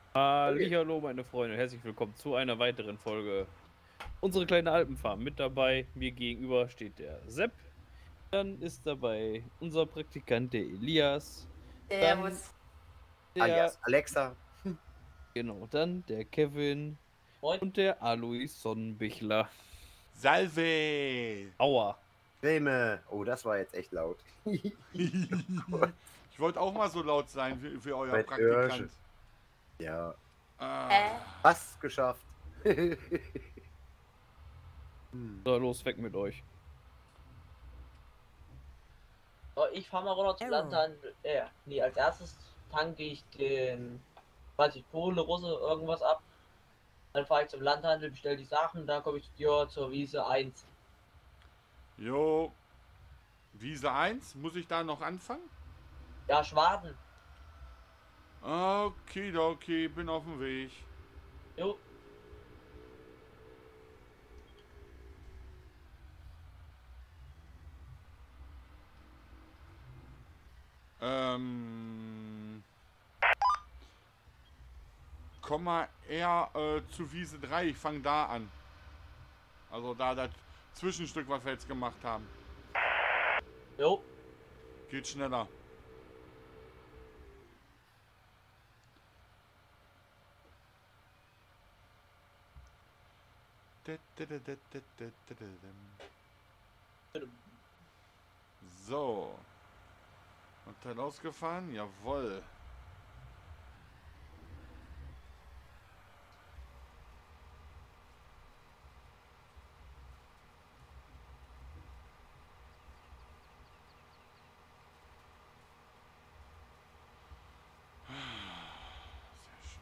Hallihallo, meine Freunde, herzlich willkommen zu einer weiteren Folge Unsere kleine Alpenfarm. Mit dabei, mir gegenüber steht der Sepp, dann ist dabei unser Praktikant, der Elias, dann Servus. der, Alias Alexa. genau, dann der Kevin Moin. und der Alois Sonnenbichler. Salve! Aua. Filme. Oh, das war jetzt echt laut. Ich wollte auch mal so laut sein für euer Mein Praktikant. Öhrchen. Ja, Ah, fast geschafft. So, los, weg mit euch. So, ich fahre mal runter zum Landhandel. Nee, als erstes tanke ich den, weiß ich, Pole, Russe, irgendwas ab. Dann fahre ich zum Landhandel, bestelle die Sachen, dann komme ich zu dir zur Wiese 1. jo, Wiese 1, muss ich da noch anfangen? Ja, Schwaden. Okay, bin auf dem Weg. Jo, Ähm, komm mal eher zu Wiese 3, ich fange da an. Also da das Zwischenstück, was wir jetzt gemacht haben. jo. Geht schneller. So. Hotel ausgefahren? Jawohl. Sehr schön.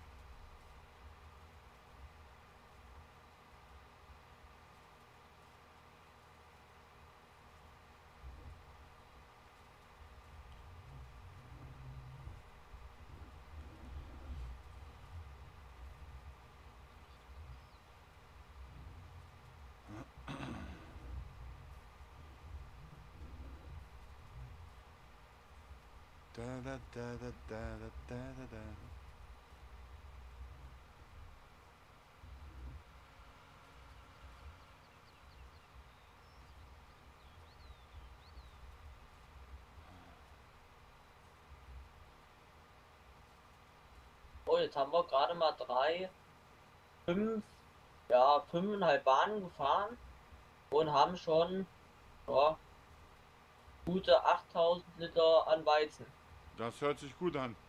Da, da, da, da, da, da, da, da. Oh, jetzt haben wir gerade mal 5, ja, 5,5 Bahnen gefahren und haben schon, ja, gute 8000 Liter an Weizen. Das hört sich gut an.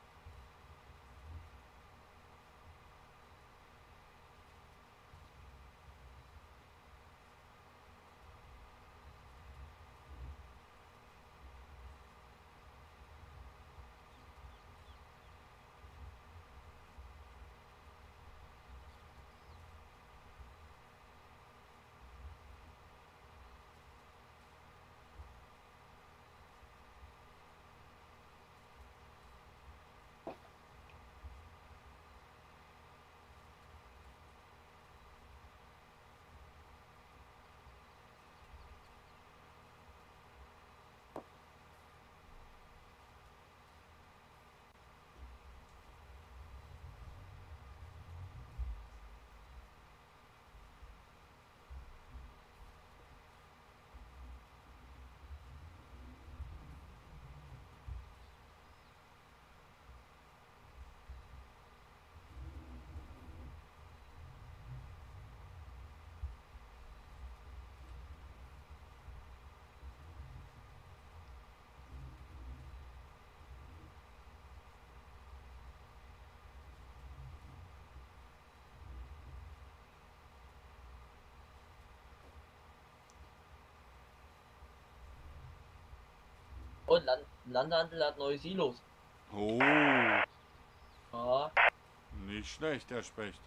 Und Landhandel hat neue Silos. Oh, Ja, nicht schlecht, der Specht.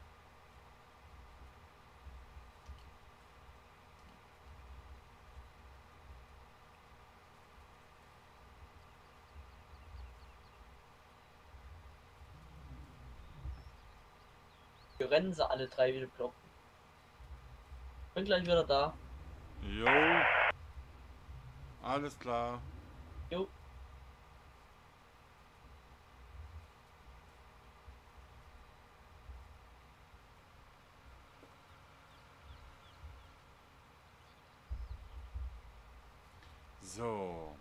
wir rennen sie alle 3 wieder kloppen. Bin gleich wieder da. Jo, alles klar. Jo. So.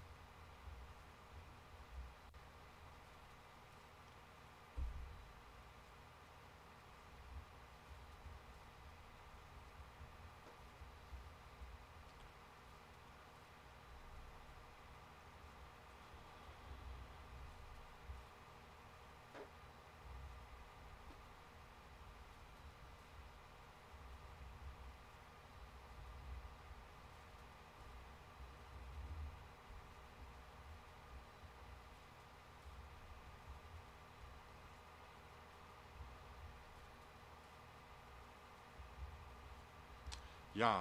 Ja.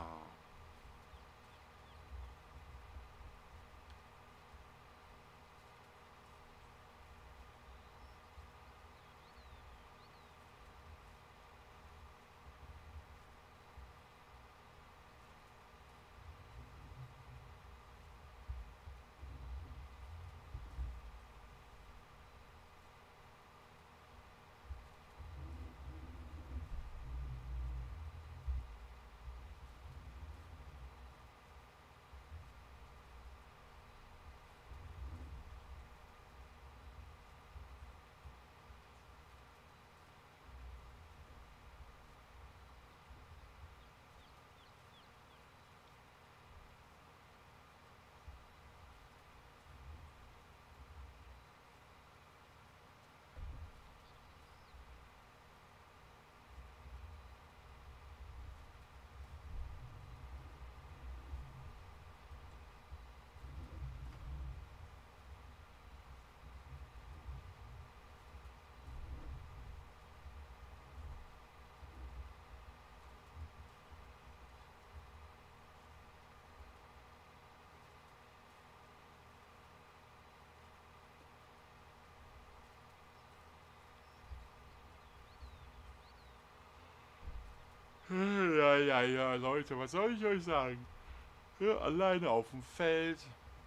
Ja, Leute, was soll ich euch sagen? Ja, alleine auf dem Feld.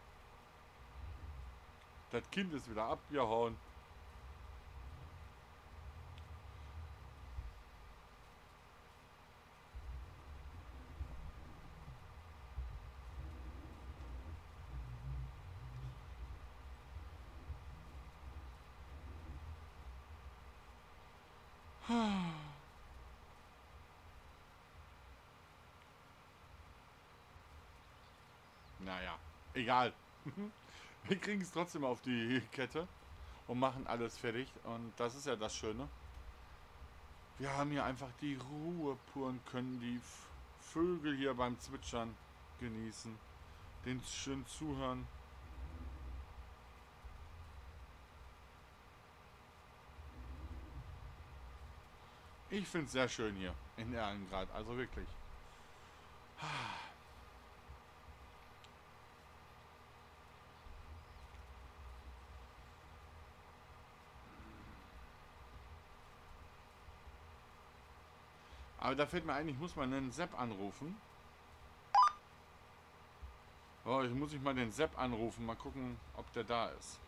Das Kind ist wieder abgehauen. Naja, egal. Wir kriegen es trotzdem auf die Kette und machen alles fertig. Und das ist ja das Schöne. Wir haben hier einfach die Ruhe pur und können die Vögel hier beim Zwitschern genießen. Den schön zuhören. Ich finde es sehr schön hier in Erlengrad. Also wirklich. Aber da fällt mir ein, ich muss mal einen Sepp anrufen. Oh, ich muss mal den Sepp anrufen, mal gucken, ob der da ist.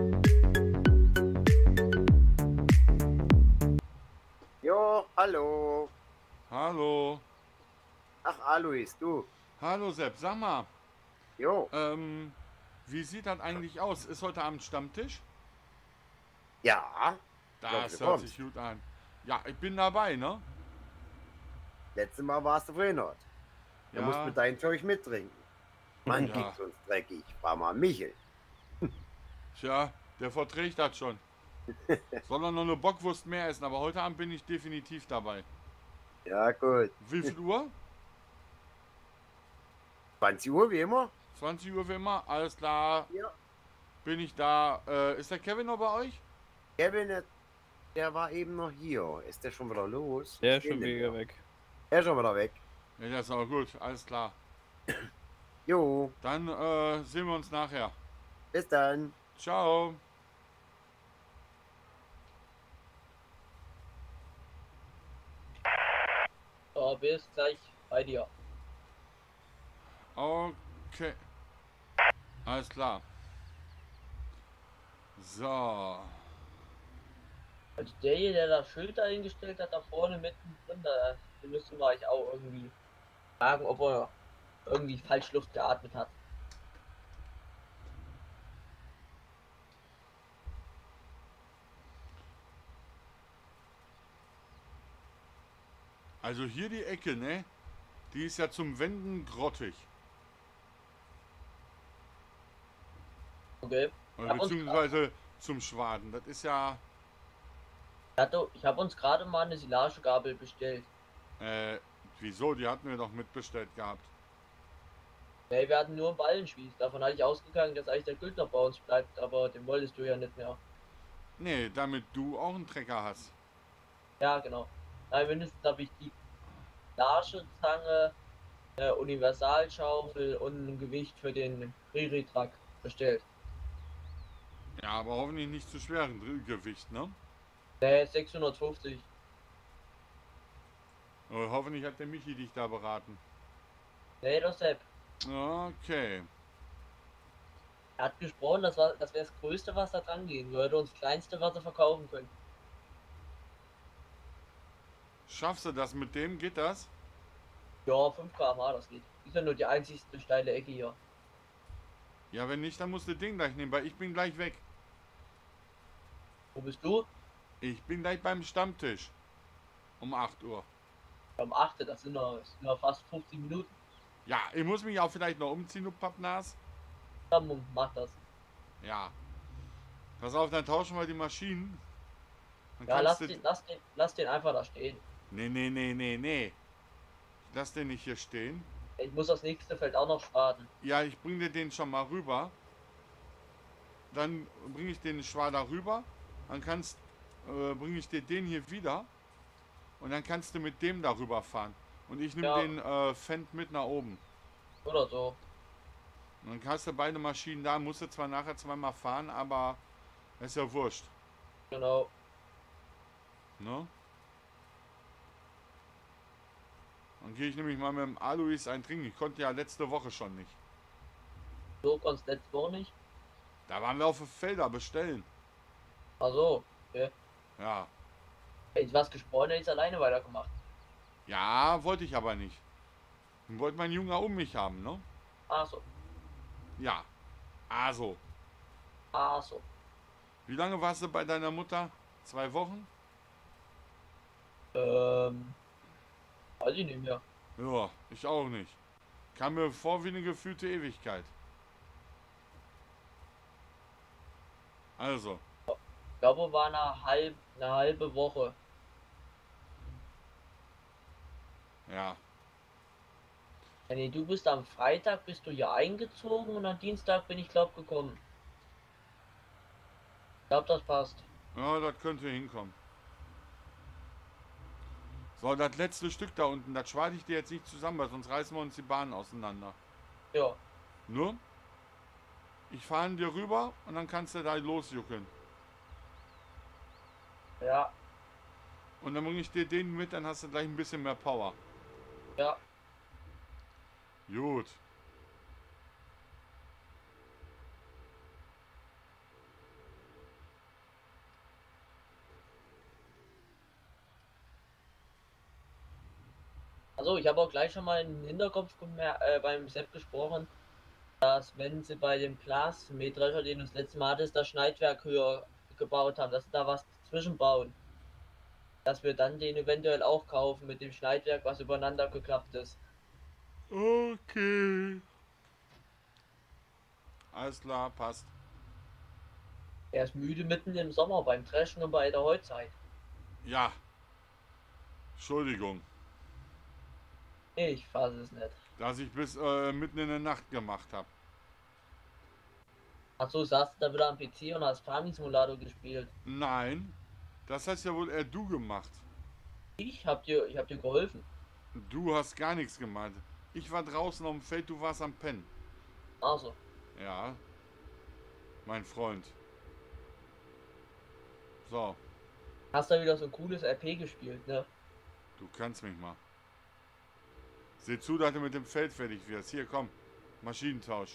Jo, hallo. Hallo. Ach, Alois, du. Hallo Sepp, sag mal, Jo. wie sieht das eigentlich aus? Ist heute Abend Stammtisch? Ja. Das du hört kommst. sich gut an. Ja, ich bin dabei, ne? Letztes Mal warst du vorhin dort. Da musst du dein Zeug mittrinken. Mann, Ja. gibt's uns dreckig. War mal Michel. Tja, der verträgt das schon. Soll er noch eine Bockwurst mehr essen, aber heute Abend bin ich definitiv dabei. Ja, gut. Wie viel Uhr? 20 Uhr, wie immer? 20 Uhr wie immer, alles klar, Ja. bin ich da. Ist der Kevin noch bei euch? Kevin, der war eben noch hier. Ist der schon wieder los? Der Was ist geht schon denn wieder da? weg. Er ist schon wieder weg. Ja, das ist auch gut, alles klar. Jo, Dann sehen wir uns nachher. bis dann. Ciao. So, bis gleich bei dir. Okay. Alles klar. So. Also der, der das Schild dahingestellt hat, da vorne mittendrin, da müsste man euch auch irgendwie fragen, ob er irgendwie falsch Luft geatmet hat. Also hier die Ecke, ne? Die ist ja zum Wenden grottig. Okay. Beziehungsweise zum Schwaden. Das ist ja... Ich habe uns gerade mal eine Silagegabel bestellt. Wieso? Die hatten wir doch mitbestellt gehabt. Nee, wir hatten nur einen Ballenspieß. Davon hatte ich ausgegangen, dass eigentlich der Günther bei uns bleibt, aber den wolltest du ja nicht mehr. Nee, damit du auch einen Trecker hast. Ja, genau. Nein, mindestens habe ich die Silagezange, Universalschaufel und ein Gewicht für den Riri-Truck bestellt. Ja, aber hoffentlich nicht zu schweren Gewicht, ne? Nee, 650. Hoffentlich hat der Michi dich da beraten. Nee, das Sepp. Okay. Er hat gesprochen, das wäre das Größte, was da dran gehen würde, und das Kleinste, was er verkaufen können. Schaffst du das mit dem? Geht das? Ja, 5 km/h, das geht. Ist ja nur die einzigste steile Ecke hier. Ja, wenn nicht, dann musst du den gleich nehmen, weil ich bin gleich weg. Wo bist du? Ich bin gleich beim Stammtisch. Um 8 Uhr. Am 8. Das sind noch fast 50 Minuten. Ja, ich muss mich auch vielleicht noch umziehen, du Pappnas. Dann mach das. Ja. Pass auf, dann tauschen wir die Maschinen. Dann Ja, kannst du... lass den einfach da stehen. Nee. Ich lass den nicht hier stehen. Ich muss das nächste Feld auch noch starten. Ja, ich bring dir den schon mal rüber. Dann bringe ich den Schwader rüber. Dann bringe ich dir den hier wieder. Und dann kannst du mit dem darüber fahren. Und ich nehme Ja. den Fendt mit nach oben. Oder so. Und dann hast du beide Maschinen da. Musst du zwar nachher zweimal fahren, aber ist ja wurscht. Genau. Ne? Dann gehe ich nämlich mal mit dem Alois ein trinken. Ich konnte ja letzte Woche schon nicht. So konntest du letzte Woche nicht. Da waren wir auf die Felder bestellen. Ach so. Okay. Ja. Hätte ich was gesprochen, hätte ich es alleine weitergemacht. Ja, wollte ich aber nicht. Ich wollte meinen Junge um mich haben, ne? Ach so. Ja. Also. Ach so. Wie lange warst du bei deiner Mutter? 2 Wochen? Weiß ich nicht mehr. Ja, ich auch nicht. Kam mir vor wie eine gefühlte Ewigkeit. Also. Ich glaube, war eine halbe Woche. Ja. Ja, nee, du bist am Freitag bist du hier eingezogen und am Dienstag bin ich glaube gekommen. Ich glaube, das passt. Ja, das könnte hinkommen. So, das letzte Stück da unten, das schwade ich dir jetzt nicht zusammen, weil sonst reißen wir uns die Bahn auseinander. Ja. Nur? Ich fahre dir rüber und dann kannst du da losjuckeln. Ja. Und dann bringe ich dir den mit, dann hast du gleich ein bisschen mehr Power. Ja. Gut. Also ich habe auch gleich schon mal im Hinterkopf beim Sepp gesprochen, dass wenn sie bei dem Glasmähdrescher, den du das letzte Mal hattest, das Schneidwerk höher gebaut haben, dass sie da was zwischenbauen. Dass wir dann den eventuell auch kaufen mit dem Schneidwerk, was übereinander geklappt ist. Okay. Alles klar, passt. Er ist müde mitten im Sommer beim Dreschen und bei der Heutzeit. Ja. Entschuldigung, Ich fasse es nicht. dass ich bis mitten in der Nacht gemacht habe. Achso, saßt du da wieder am PC und hast Farming Simulator gespielt. Nein, das hast ja wohl eher du gemacht. Ich hab dir geholfen. Du hast gar nichts gemacht. Ich war draußen auf dem Feld, du warst am Pennen. Also, Ja, mein Freund. So, hast da wieder so ein cooles RP gespielt, ne? du kannst mich mal. Seh zu, dass du mit dem Feld fertig wirst. Hier, komm. Maschinentausch.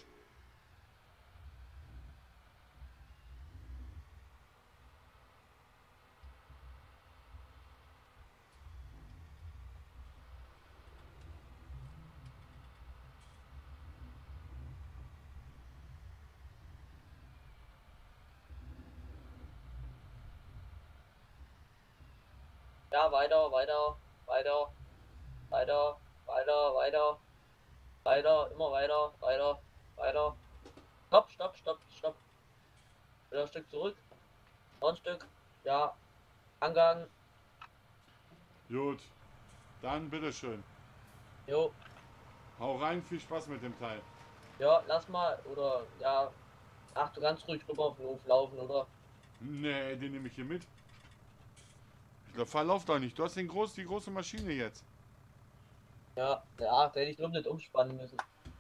Ja, weiter. weiter, weiter, weiter, weiter, immer weiter, weiter, weiter. Stopp, stopp, stopp, stopp. Wieder ein Stück zurück. Noch ein Stück. Ja. Angang. Gut. Dann bitteschön. Jo. Hau rein, viel Spaß mit dem Teil. Ja, lass mal. Oder ja. Ach, du kannst ruhig rüber auf den Hof laufen, oder? Nee, den nehme ich hier mit. Der verlauf doch nicht. Du hast die große Maschine jetzt. Ja, ja, da hätte ich nur nicht umspannen müssen.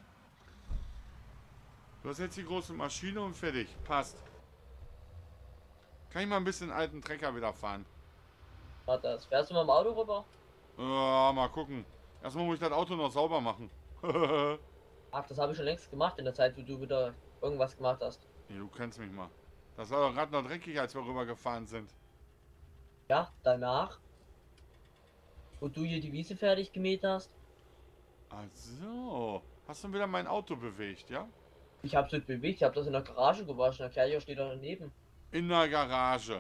Du hast jetzt die große Maschine und fertig. Passt. Kann ich mal ein bisschen alten Trecker wieder fahren? Warte, das fährst du mal im Auto rüber? Ja, mal gucken. Erstmal muss ich das Auto noch sauber machen. Ach, das habe ich schon längst gemacht in der Zeit, wo du wieder irgendwas gemacht hast. Nee, du kennst mich mal. Das war doch gerade noch dreckig, als wir rübergefahren sind. Ja, danach, wo du hier die Wiese fertig gemäht hast. Ach so. Hast du wieder mein Auto bewegt, ja? Ich hab's nicht bewegt, ich hab das in der Garage gewaschen. Der Kerl steht da daneben. In der Garage.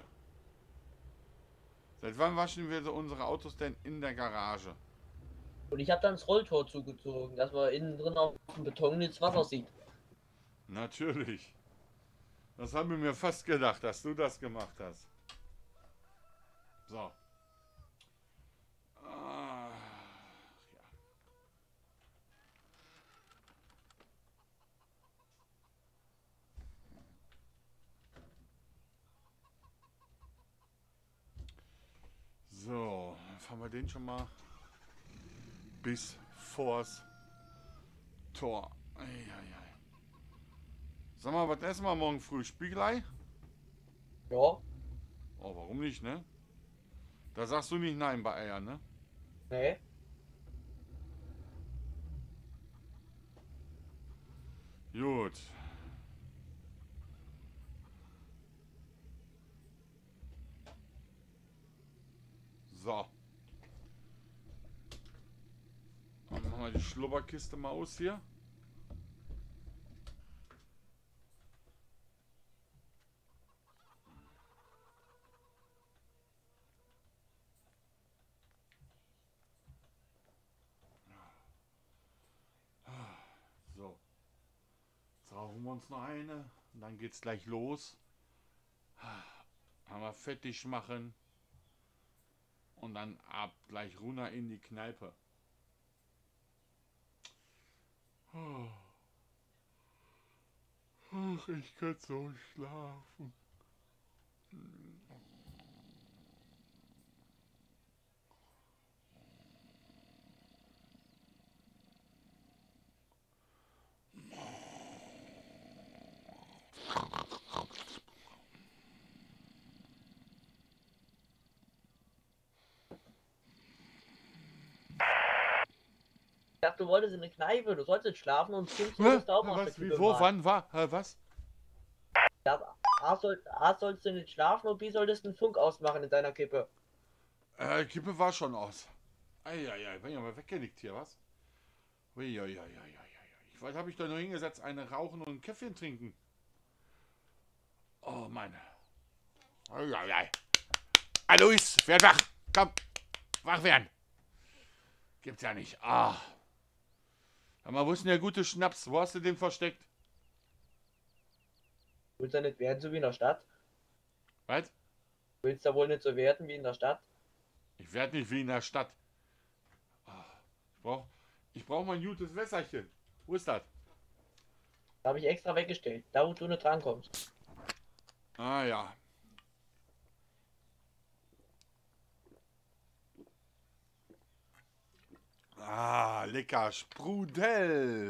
Seit wann waschen wir so unsere Autos denn in der Garage? Und ich hab dann das Rolltor zugezogen, dass man innen drin auf dem Beton das Wasser sieht. Natürlich. Das habe ich mir fast gedacht, dass du das gemacht hast. So. Ah, ja. So, dann fahren wir den schon mal bis vors Tor. Eieiei. Sag mal, was essen wir morgen früh? Spiegelei? Ja, Oh, warum nicht, ne? Da sagst du nicht nein bei Eiern, ne? nee. Gut. So. Dann machen wir die Schlubberkiste mal aus hier. So. Jetzt rauchen wir uns noch eine. Und dann geht's gleich los. Haben wir fertig machen. Und dann ab gleich runter in die Kneipe. Ach, ich kann so schlafen. Ich dachte, du wolltest in eine Kneipe, du solltest schlafen und Kind solltest du auch mal Was? Wie, wo? Wann? War? Was? A sollst du nicht schlafen und B solltest einen Funk ausmachen in deiner Kippe. Kippe war schon aus. Eieiei, bin ja mal weggelegt hier, was? Uiuiuiui. Was habe ich da noch hingesetzt? Eine rauchen und ein Käffchen trinken. Oh, meine. Eieiei. Ah, Luis, werd wach. Komm, wach werden. Gibt's ja nicht. Ah. Sag mal, wo ist denn der gute Schnaps? Wo hast du den versteckt? Willst du nicht werden so wie in der Stadt? Was? Willst du wohl nicht so werden wie in der Stadt? Ich werde nicht wie in der Stadt. Ah, ich brauch mal ein gutes Wässerchen. Wo ist das? Da habe ich extra weggestellt, da wo du nicht drankommst. Ah ja. Ah, lecker Sprudel.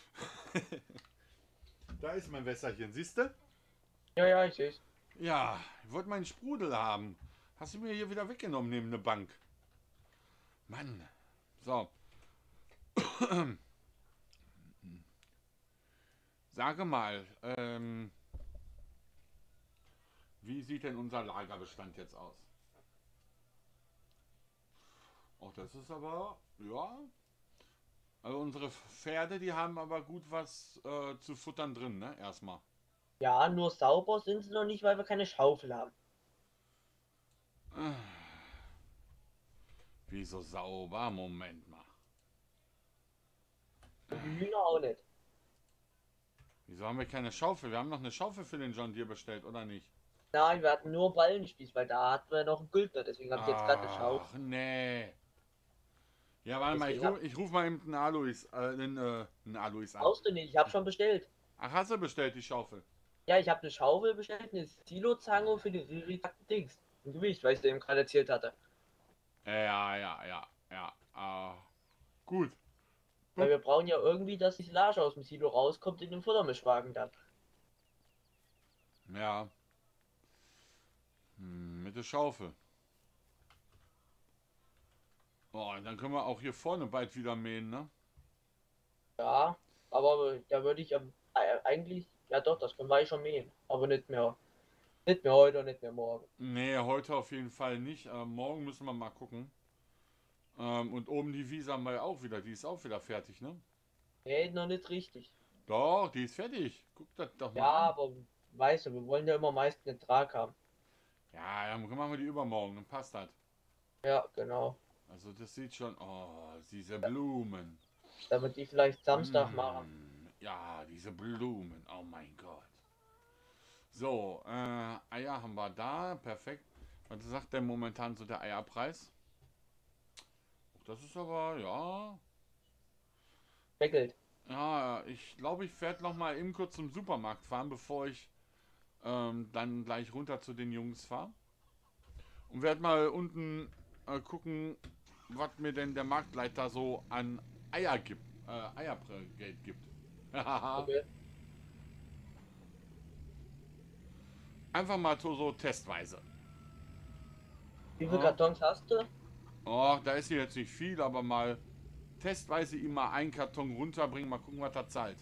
Da ist mein Wässerchen, siehst du? Ja, ja, ich seh's. Ja, ich wollte meinen Sprudel haben. Hast du mir hier wieder weggenommen neben der Bank? Mann. So. Sage mal, wie sieht denn unser Lagerbestand jetzt aus? Oh, das ist aber, ja. Also unsere Pferde, die haben aber gut was zu futtern drin, ne? Erstmal. Ja, nur sauber sind sie noch nicht, weil wir keine Schaufel haben. Wieso sauber? Moment mal. Und die Hühner auch nicht. Wieso haben wir keine Schaufel? Wir haben noch eine Schaufel für den John Deere bestellt, oder nicht? Nein, wir hatten nur Ballenspieß, weil da hatten wir noch einen Güldner, deswegen habe ich jetzt gerade geschaut. Ach, nee. Ja, warte mal, Deswegen ich ruf mal eben einen Alois an. Brauchst du nicht, ich habe schon bestellt. Ach, hast du bestellt, die Schaufel? Ja, ich habe eine Schaufel bestellt, eine Silo-Zange für die Riri-Tacken Dings. Ein Gewicht, weil ich dir eben gerade erzählt hatte. Ja. Gut. Weil wir brauchen ja irgendwie, dass die Silage aus dem Silo rauskommt in den Futtermischwagen dann. Ja. Mit der Schaufel. Oh, und dann können wir auch hier vorne bald wieder mähen, ne? Ja, aber da würde ich eigentlich, ja doch, das können wir eigentlich schon mähen. Aber nicht mehr. Nicht mehr heute und nicht mehr morgen. Nee, heute auf jeden Fall nicht. Morgen müssen wir mal gucken. Und oben die Wiese haben wir auch wieder. Die ist auch wieder fertig, ne? Nee, noch nicht richtig. Doch, die ist fertig. Guck das doch mal Ja, an. aber weißt du, wir wollen ja immer meist einen Ertrag haben. Ja, dann machen wir die übermorgen. Dann passt das. Ja, genau. Also das sieht schon... Oh, diese Blumen. Damit die vielleicht Samstag machen. Ja, diese Blumen. Oh mein Gott. So, Eier haben wir da. Perfekt. Was sagt denn momentan so der Eierpreis? Das ist aber, ja... Weckelt. Ja, ich glaube, ich werde noch mal eben kurz zum Supermarkt fahren, bevor ich dann gleich runter zu den Jungs fahre. Und werde mal unten gucken, was mir denn der Marktleiter so an Eier gibt, Eiergeld gibt. Okay. Einfach mal so testweise. Wie viele Ja. Kartons hast du? Oh, da ist hier jetzt nicht viel, aber mal testweise ihm mal einen Karton runterbringen, mal gucken, was er zahlt.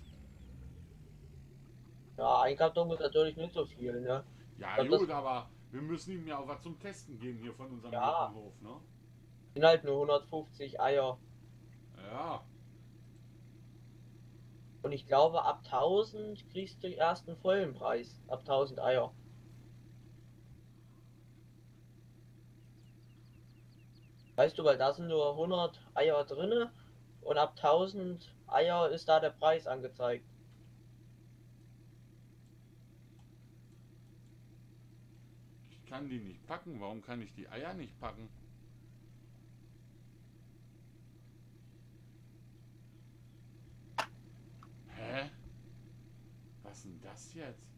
Ja, ein Karton ist natürlich nicht so viel, ne? Ja, Ich glaub, gut, aber wir müssen ihm ja auch was zum Testen geben hier von unserem Ja. Hof, ne? Das sind halt nur 150 Eier. Ja. Und ich glaube, ab 1000 kriegst du erst einen vollen Preis. Ab 1000 Eier. Weißt du, weil da sind nur 100 Eier drinne und ab 1000 Eier ist da der Preis angezeigt. Ich kann die nicht packen. Warum kann ich die Eier nicht packen? Hä? Was ist denn das jetzt?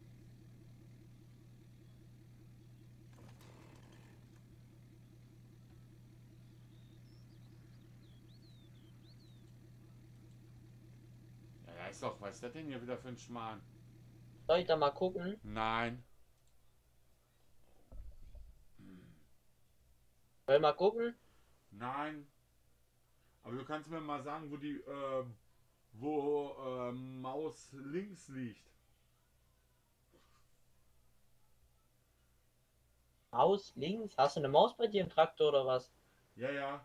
Ja, da ist doch, was ist das denn hier wieder für ein Schmarrn? Soll ich da mal gucken? Nein. Soll ich mal gucken? Nein. Aber du kannst mir mal sagen, wo die, Maus links liegt. Maus links? Hast du eine Maus bei dir im Traktor oder was? Ja.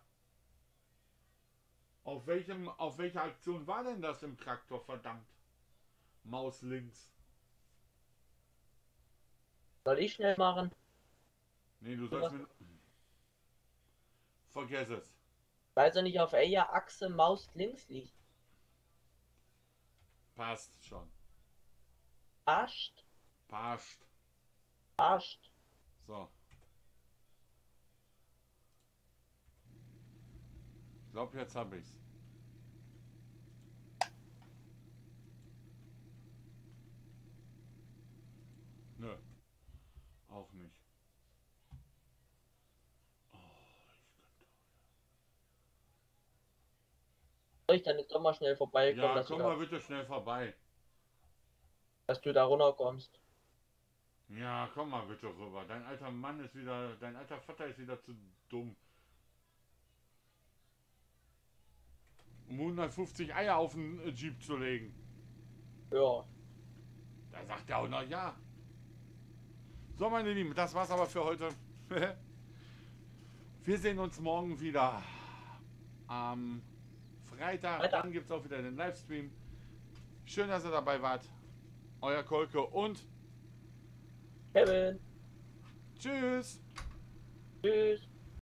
Auf welcher Aktion war denn das im Traktor, verdammt? Maus links. Soll ich schnell machen? Nee, du sollst mir... Vergiss es. Weil er nicht auf welcher Achse Maus links liegt. Passt schon. Passt. Passt. Passt. So. Ich glaube, jetzt habe ich's. Nö. Auch nicht. Soll ich dann jetzt doch mal schnell vorbeikommen, Ja, dass, komm mal bitte schnell vorbei. dass du da runterkommst? Ja, komm mal bitte rüber. Dein alter Mann ist wieder, dein alter Vater ist wieder zu dumm. Um 150 Eier auf den Jeep zu legen. Ja. Da sagt er auch noch ja. So, meine Lieben, das war's aber für heute. Wir sehen uns morgen wieder am Freitag. Dann gibt es auch wieder den Livestream. Schön, dass ihr dabei wart. Euer Kolke und Kevin. tschüss. Tschüss.